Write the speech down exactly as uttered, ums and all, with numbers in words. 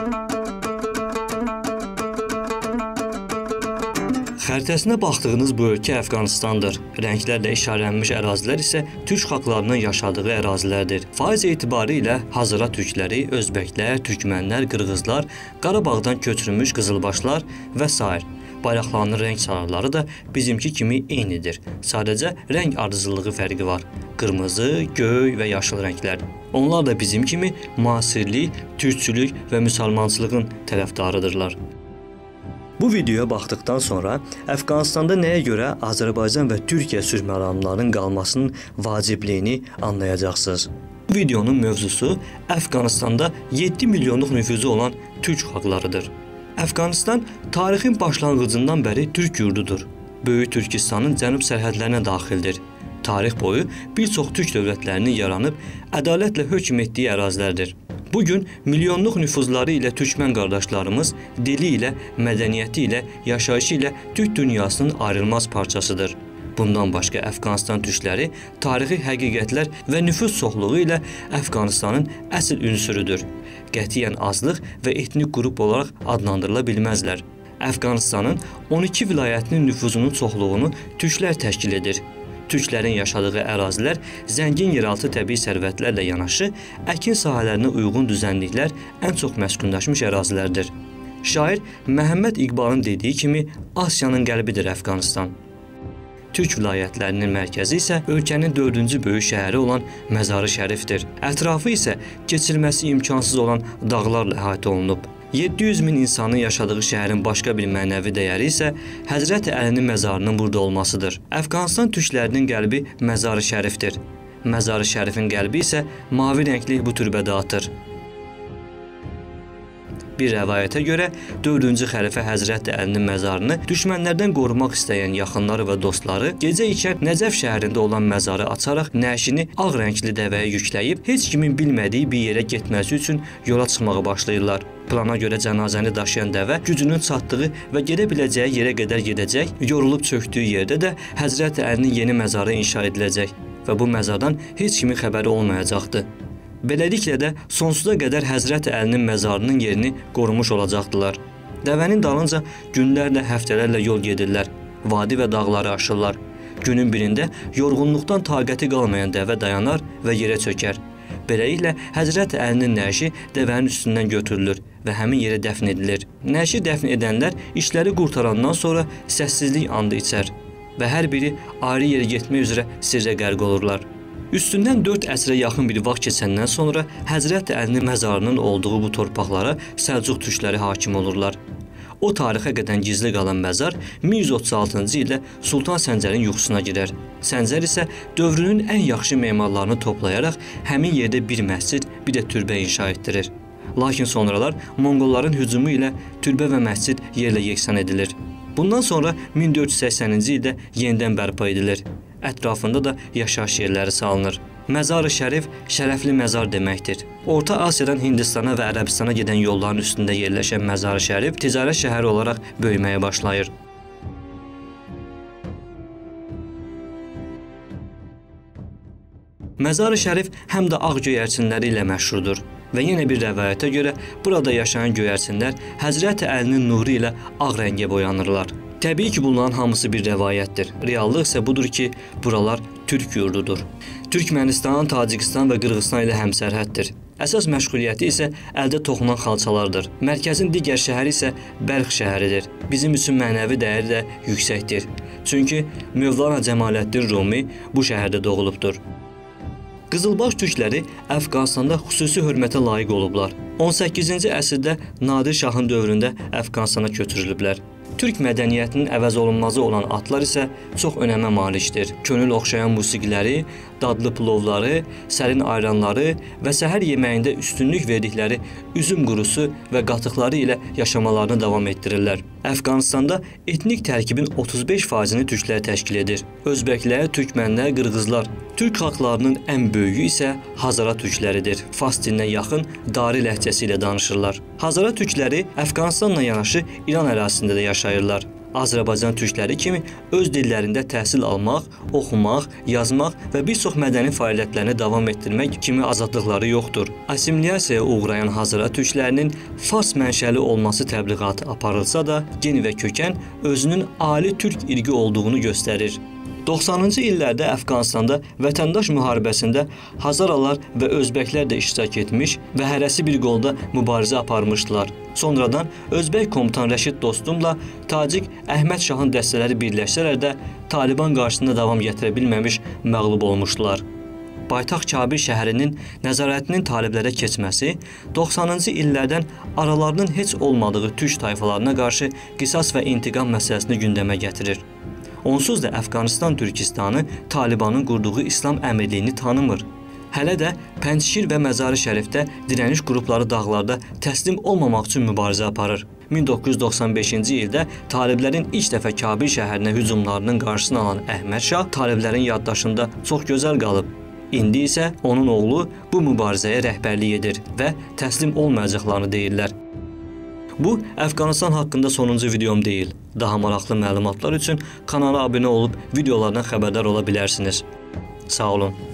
Xəritəsinə baxdığınız bu ölkə Əfqanistandır. Rənglərlə işarələnmiş ərazilər isə türk xalqlarının yaşadığı ərazilərdir. Faiz etibarı ilə Hazara türkləri, özbəklər, türkmənlər, qırğızlar, Qarabağdan köçürülmüş qızılbaşlar və sair. Bayraqlarının rəng çalarları da bizimki kimi eynidir. Sadəcə rəng ardıcıllığı fərqi var. Qırmızı, göy və yaşıl rənglər. Onlar da bizim kimi müasirlik, türkçülük və müsəlmançılığın tərəfdarıdırlar. Bu videoya baxdıqdan sonra Əfqanistanda nəyə görə Azərbaycan və Türkiyə sülh məramlarının qalmasının vacibliyini anlayacaqsınız. Bu videonun mövzusu Əfqanistanda yeddi milyonluq nüfuzu olan türk xalqlarıdır. Əfqanistan tarixin başlanğıcından bəri türk yurdudur. Böyük Türkistanın cənub sərhədlərinə daxildir. Tarix boyu bir çox türk dövlətlərinin yaranıb ədalətlə hökm etdiyi ərazilərdir. Bugün milyonluq nüfuzları ilə türkmən qardaşlarımız dili ilə, mədəniyyəti ilə, yaşayışı ilə türk dünyasının ayrılmaz parçasıdır. Bundan başqa Əfqanistan türkləri tarixi həqiqətlər və nüfuz çoxluğu ilə Əfqanistanın əsl ünsürüdür. Qətiyyən azlıq və etnik qrup olaraq adlandırıla bilməzlər. Əfqanistanın on iki vilayətinin nüfuzunun çoxluğunu türklər təşkil edir. Türklərin yaşadığı ərazilər zəngin yeraltı təbii sərvətlərlə yanaşı, əkin sahələrinə uyğun düzənliklər ən çox məskunlaşmış ərazilərdir. Şair Məhəmməd İqbalın dediyi kimi Asiyanın qəlbidir Əfqanistan. Türk vilayətlərinin mərkəzi isə ölkənin dördüncü böyük şəhəri olan Məzar-ı Şərifdir. Ətrafı isə keçilməsi imkansız olan dağlarla əhatə olunub. yeddi yüz min insanın yaşadığı şəhərin başqa bir mənəvi dəyəri isə Həzrəti Əlinin məzarının burada olmasıdır. Əfqanistan türklərinin qəlbi Məzar-ı Şərifdir. Məzar-ı Şərifin qəlbi isə mavi rəngli bu türbədə atır. Bir rəvayətə görə dördüncü xəlifə Həzrəti Əlinin məzarını düşmənlərdən qorumaq istəyən yaxınları və dostları gecə ikən Nəcəf şəhərində olan məzarı açaraq nəşini ağ rəngli dəvəyə yükləyib heç kimin bilmədiyi bir yerə getməsi üçün yola çıxmağa başlayırlar. Plana görə cənazəni daşıyan dəvə gücünün çatdığı və gedə biləcəyi yerə qədər gedəcək, yorulub çöktüyü yerdə də Həzrəti Əlinin yeni məzarı inşa ediləcək və bu məzardan heç kimin xəbəri olmayacaqdı. Beləliklə də sonsuza qədər Həzrəti Əlinin məzarının yerini qorumuş olacaqdılar. Dəvənin dalınca günlərlə, həftələrlə yol gedirlər, vadi və dağları aşırlar. Günün birində yorğunluqdan taqəti qalmayan dəvə dayanar və yerə çökər. Beləliklə Həzrəti Əlinin nəşi dəvənin üstündən götürülür və həmin yerə dəfn edilir. Nəşi dəfn edənlər işləri qurtarandan sonra səssizlik andı içər və hər biri ayrı yerə getmək üzrə sirrə qərq olurlar. Üstündən dörd əsrə yaxın bir vaxt keçəndən sonra Həzrəti Əlinin məzarının olduğu bu torpaqlara Səlcuq türkləri hakim olurlar. O tarixə qədər gizli qalan məzar min yüz otuz altıncı ildə Sultan Səncərin yuxusuna girər. Səncər isə dövrünün ən yaxşı memarlarını toplayaraq həmin yerdə bir məscid, bir də türbə inşa etdirir. Lakin sonralar Monqolların hücumu ilə türbə və məscid yerlə yeksan edilir. Bundan sonra min dörd yüz səksəninci ildə yenidən bərpa edilir. Ətrafında da yaşayış yerləri salınır. Məzar-ı Şərif şərəfli məzar deməkdir. Orta Asiyadan Hindistana və Ərəbistana gedən yolların üstündə yerləşən Məzar-ı Şərif ticarət şəhəri olaraq böyüməyə başlayır. Məzar-ı Şərif həm də ağ göyərçinləri ilə məşhurdur və yenə bir rəvayətə görə burada yaşayan göyərçinlər Həzrəti Əlinin nuru ilə ağ rəngə boyanırlar. Təbii ki, bunların hamısı bir rəvayətdir. Reallıq isə budur ki, buralar türk yurdudur. Türkmənistan, Tacikistan və Qırğızstan ilə həmsərhəddir. Əsas məşğuliyyəti isə əldə toxunan xalçalardır. Mərkəzin digər şəhəri isə Bəlx şəhəridir. Bizim üçün mənəvi dəyəri də yüksəkdir. Çünki Mövlana Cəmaləddin Rumi bu şəhərdə doğulubdur. Qızılbaş türkləri Əfqanistanda xüsusi hörmətə layiq olublar. on səkkizinci əsrdə Nadir Şahın dövründə Əfqanistana köçürülüblər. Türk mədəniyyətinin əvəz olunmazı olan atlar isə çox önəmə malikdir. Könül oxşayan musiqiləri, dadlı plovları, sərin ayranları və səhər yeməyində üstünlük verdikləri üzüm qurusu və qatıqları ilə yaşamalarını davam etdirirlər. Əfqanistanda etnik tərkibin otuz beş faizini türklər təşkil edir. Özbəklər, türkmənlər, qırğızlar. Türk xalqlarının ən böyüyü isə Hazara türkləridir. Fars dilinə yaxın Dari ləhcəsi ilə danışırlar. Hazara türkləri Əfqanistanla yanaşı İran ərazisində də yaşayırlar. Azərbaycan türkləri kimi öz dillərində təhsil almaq, oxumaq, yazmaq və bir çox mədəni fəaliyyətlərini davam etdirmək kimi azadlıqları yoxdur. Assimilyasiyaya uğrayan Hazara türklərinin fars mənşəli olması təbliğatı aparılsa da, gen və kökən özünün ali türk irqi olduğunu göstərir. doxsanıncı illərdə Əfqanistanda vətəndaş müharibəsində Hazaralar və Özbəklər də iştirak etmiş və hərəsi bir qolda mübarizə aparmışdılar. Sonradan Özbək komutan Rəşid Dostumla Tacik Əhməd Şahın dəstələri birləşsələr də Taliban qarşısında davam gətirə bilməmiş məğlub olmuşdular. Paytaxt Kabil şəhərinin nəzarətinin taliblərə keçməsi doxsanıncı illərdən aralarının heç olmadığı türk tayfalarına qarşı qisas və intiqam məsələsini gündəmə gətirir. Onsuz da Əfqanistan Türkistanı Talibanın qurduğu İslam əmirliyini tanımır. Hələ də Pənçşir və Məzar-ı Şərifdə dirəniş qrupları dağlarda təslim olmamaq üçün mübarizə aparır. min doqquz yüz doxsan beşinci ildə taliblərin ilk dəfə Kabil şəhərinə hücumlarının qarşısını alan Əhməd Şah taliblərin yaddaşında çox gözəl qalıb. İndi isə onun oğlu bu mübarizəyə rəhbərlik edir və təslim olmayacaqlarını deyirlər. Bu, Əfqanistan haqqında sonuncu videom deyil. Daha maraqlı məlumatlar üçün kanala abunə olub videolardan xəbərdar ola bilərsiniz. Sağ olun.